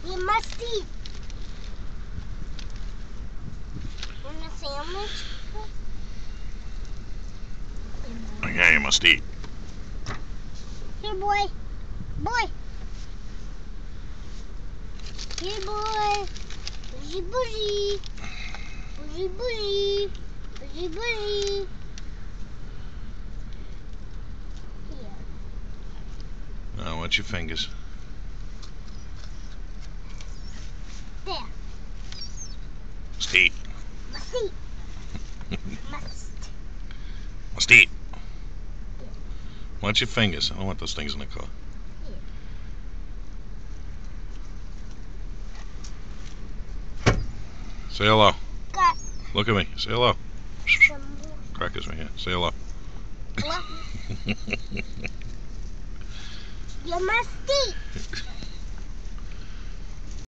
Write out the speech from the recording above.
You must eat. Want a sandwich? Yeah, you must eat. Here, boy. Boy. Here, boy. Bougie, bougie. Bougie, bougie. Bougie, bougie. Here. Now, watch your fingers. There. Must eat. Must eat. Must. Must eat. Watch your fingers. I don't want those things in the car. Say hello. Got Look at me. Say hello. some more. Crackers right here. Say hello. What? You must eat.